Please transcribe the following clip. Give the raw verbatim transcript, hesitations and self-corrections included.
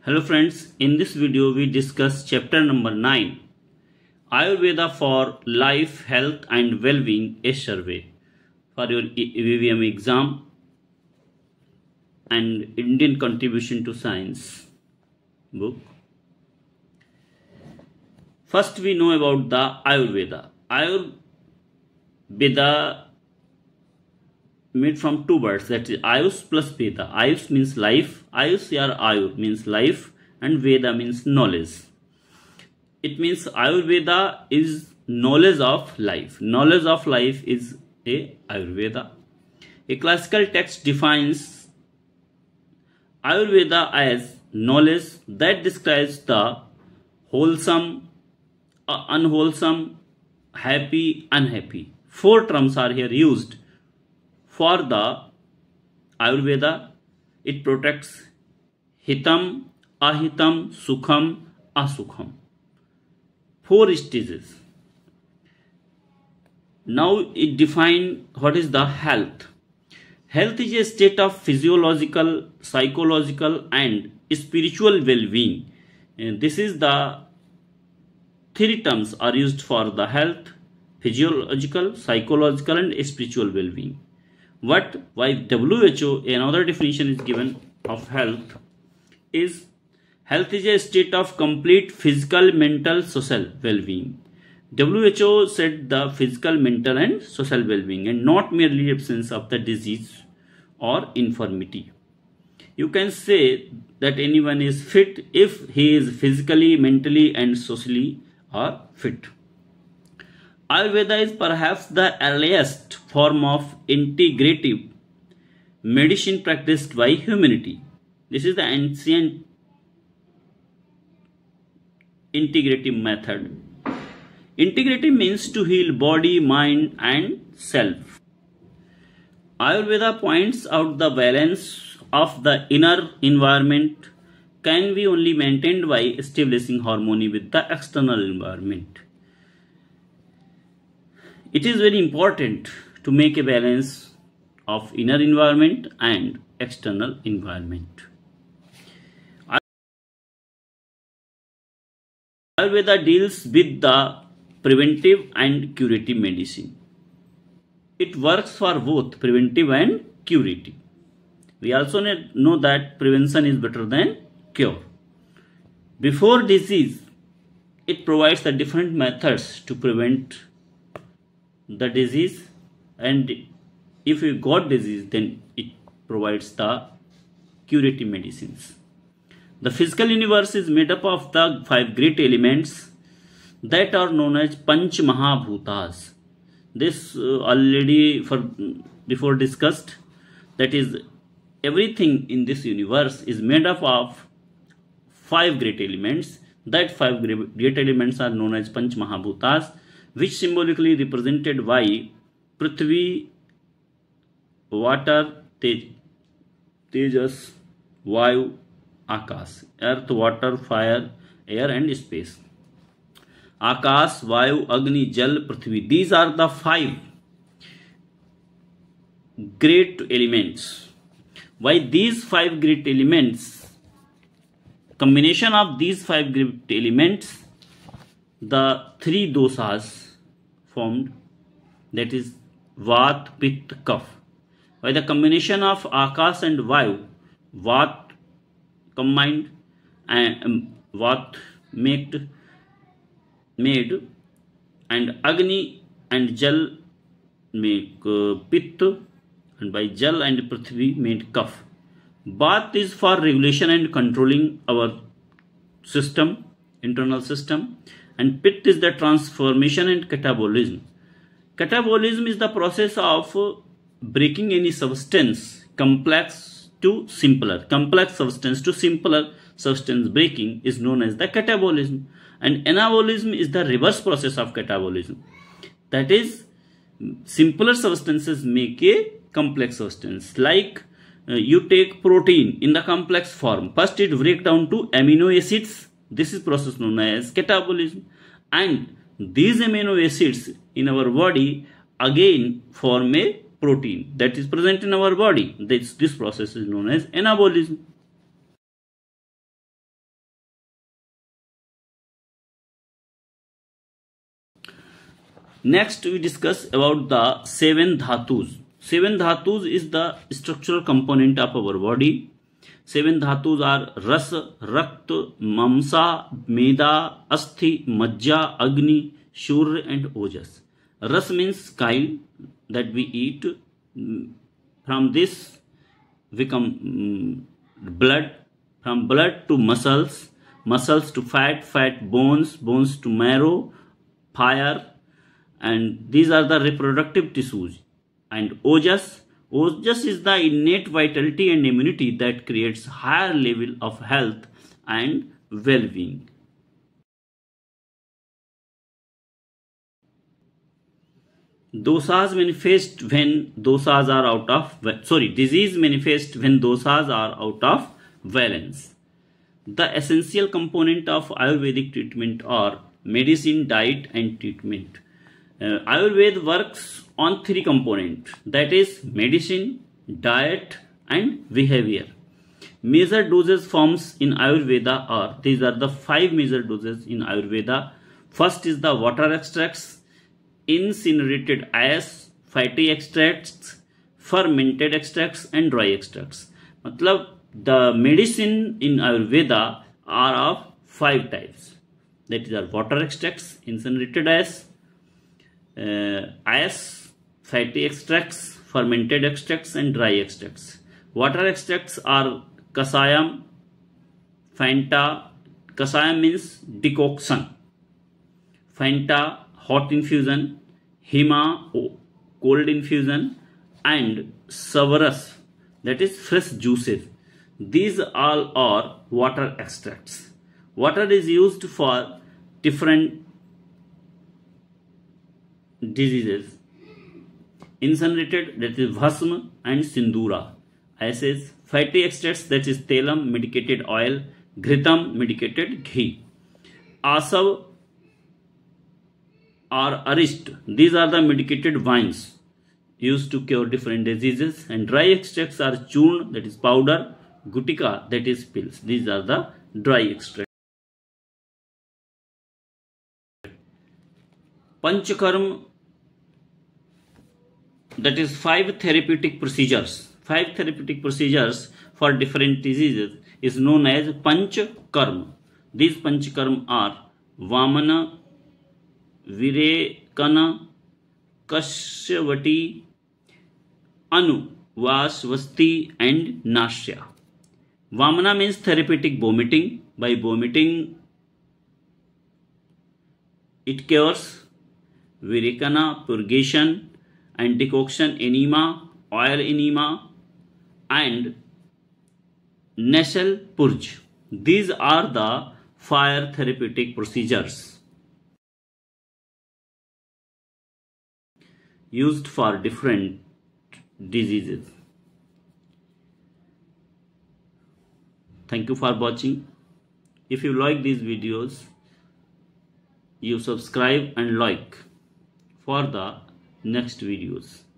Hello friends, in this video we discuss chapter number nine, Ayurveda for Life, Health and Well-being, a survey for your V V M exam and Indian contribution to science book. First we know about the Ayurveda. Ayurveda made from two words, that is Ayus plus Veda. Ayus means life, Ayus or Ayur means life and Veda means knowledge. It means Ayurveda is knowledge of life. Knowledge of life is a Ayurveda. A classical text defines Ayurveda as knowledge that describes the wholesome, uh, unwholesome, happy, unhappy. Four terms are here used. For the Ayurveda, it protects hitam, ahitam, sukham, asukham. Four stages. Now it defines what is the health. Health is a state of physiological, psychological and spiritual well-being. This is the three terms are used for the health: physiological, psychological and spiritual well-being. What by W H O, another definition is given of health is health is a state of complete physical, mental, social well-being. W H O said the physical, mental and social well-being and not merely absence of the disease or infirmity. You can say that anyone is fit if he is physically, mentally and socially are fit. Ayurveda is perhaps the earliest form of integrative medicine practiced by humanity. This is the ancient integrative method. Integrative means to heal body, mind and self. Ayurveda points out the balance of the inner environment can be only maintained by establishing harmony with the external environment. It is very important to make a balance of inner environment and external environment. Ayurveda deals with the preventive and curative medicine. It works for both preventive and curative. We also know that prevention is better than cure. Before disease, it provides the different methods to prevent the disease, and if you got disease, then it provides the curative medicines. The physical universe is made up of the five great elements that are known as Panch Mahabhutas. This uh, already for before discussed, that is everything in this universe is made up of five great elements. That five great elements are known as Panch Mahabhutas, which symbolically represented by Prithvi, water, tej, Tejas, Vayu, Akash, earth, water, fire, air and space. Akash, Vayu, Agni, Jal, Prithvi. These are the five great elements. Why these five great elements? Combination of these five great elements, the three dosas formed, that is Vat, Pitta, Kapha. By the combination of Akash and Vayu, Vat combined and um, Vat made, made and Agni and Jal make uh, Pitta, and by Jal and Prithvi made Kapha. Vat is for regulation and controlling our system, internal system, and Pitta is the transformation and catabolism. Catabolism is the process of breaking any substance complex to simpler. Complex substance to simpler substance breaking is known as the catabolism. And anabolism is the reverse process of catabolism. That is, simpler substances make a complex substance. Like uh, you take protein in the complex form. First it breaks down to amino acids. This is process known as catabolism. And these amino acids in our body again form a protein that is present in our body. This, this process is known as anabolism. Next we discuss about the seven dhatus. Seven dhatus is the structural component of our body. Seven dhatus are ras, rakt, mamsa, meda, asthi, majja, agni, shurya and ojas. Ras means chyle that we eat. From this we come blood, from blood to muscles, muscles to fat, fat bones, bones to marrow, fire, and these are the reproductive tissues. And ojas, ojas is the innate vitality and immunity that creates higher level of health and well-being. Dosas manifest when dosas are out of, sorry, disease manifest when dosas are out of balance. The essential component of Ayurvedic treatment are medicine, diet and treatment. Uh, Ayurveda works on three components, that is medicine, diet and behavior. Major dosage forms in Ayurveda are, these are the five major doses in Ayurveda. First is the water extracts, incinerated ash, fatty extracts, fermented extracts and dry extracts. Matlab, the medicine in Ayurveda are of five types. That is, are water extracts, incinerated ash, uh, ash, fatty extracts, fermented extracts and dry extracts. Water extracts are kasayam, fanta. Kasayam means decoction, fanta hot infusion, hima cold infusion and savarus that is fresh juices. These all are water extracts. Water is used for different diseases. Incinerated, that is bhasma and sindura. Ashes, fatty extracts, that is telam, medicated oil, ghritam, medicated ghee. Asav or arist, these are the medicated wines used to cure different diseases. And dry extracts are churn, that is powder, gutika, that is pills. These are the dry extracts. Panchakarma, that is five therapeutic procedures. Five therapeutic procedures for different diseases is known as Panchakarma. These Panchakarma are Vamana, Virekana, Kashyavati, Anu, Vasvasti and Nashya. Vamana means therapeutic vomiting. By vomiting it cures. Virekana, purgation and decoction, enema, oil enema and nasal purge. These are the five therapeutic procedures used for different diseases. Thank you for watching. If you like these videos, you subscribe and like for the next videos.